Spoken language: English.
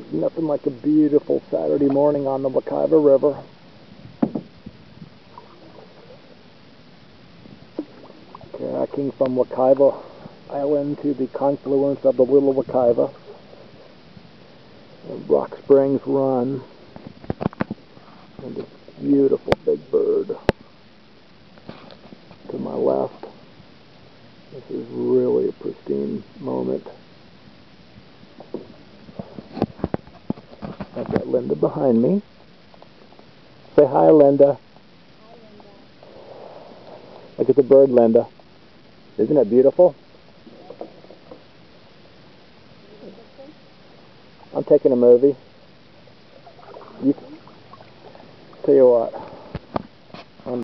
Nothing like a beautiful Saturday morning on the Wekiva River. Kayaking from Wekiva Island to the confluence of the Little Wekiva. Rock Springs Run. And this beautiful big bird to my left. This is really a pristine moment. I've got Linda behind me. Say hi, Linda. Hi, Linda. Look at the bird, Linda. Isn't it beautiful? I'm taking a movie. Tell you what.